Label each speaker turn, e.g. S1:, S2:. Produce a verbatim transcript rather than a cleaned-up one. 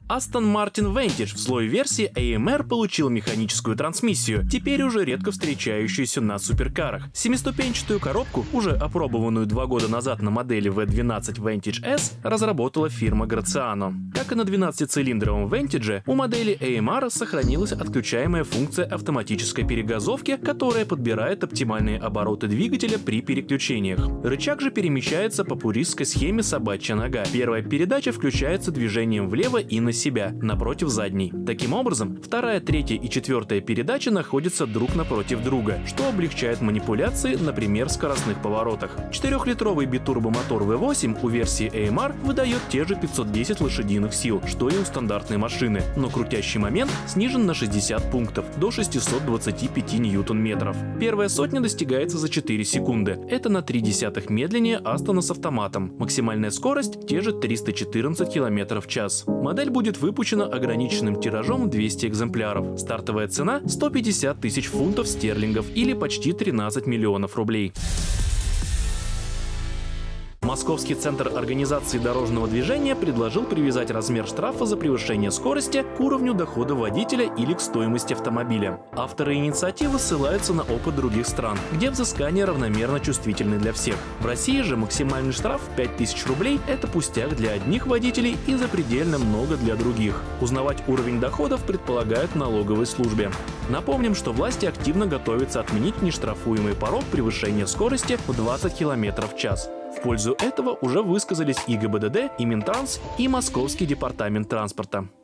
S1: Aston Martin Vantage в злой версии эй эм ар получил механическую трансмиссию, теперь уже редко встречающуюся на суперкарах. Семиступенчатую коробку, уже опробованную два года назад на модели ви двенадцать Vantage эс, разработала фирма Graziano. Как и на двенадцатицилиндровом Vantage, у модели эй эм ар сохранилась отключаемая функция автоматической перегазовки, которая подбирает оптимальные обороты двигателя при переключениях. Рычаг же перемещается по пуристской схеме собачья нога. Первая передача включается движением влево и на себя, напротив задней. Таким образом, вторая, третья и четвертая передача находятся друг напротив друга, что облегчает манипуляции, например, в скоростных поворотах. четырёхлитровый битурбомотор ви восемь у версии эй эм ар выдает те же пятьсот десять лошадиных сил, что и у стандартной машины, но крутящий момент снижен на шестьдесят пунктов, до шестисот двадцати пяти ньютон-метров. Первая сотня достигается за четыре секунды. Это на три десятых медленнее Астона с автоматом. Максимальная скорость те же триста четырнадцать километров в час. Модель будет выпущена ограниченным тиражом в двести экземпляров. Стартовая цена сто пятьдесят тысяч фунтов стерлингов или почти тринадцать миллионов рублей. Московский центр организации дорожного движения предложил привязать размер штрафа за превышение скорости к уровню дохода водителя или к стоимости автомобиля. Авторы инициативы ссылаются на опыт других стран, где взыскания равномерно чувствительны для всех. В России же максимальный штраф в пять тысяч рублей – это пустяк для одних водителей и запредельно много для других. Узнавать уровень доходов предполагают в налоговой службе. Напомним, что власти активно готовятся отменить нештрафуемый порог превышения скорости в двадцать километров в час. В пользу этого уже высказались и гэ бэ дэ дэ, и Минтранс, и Московский департамент транспорта.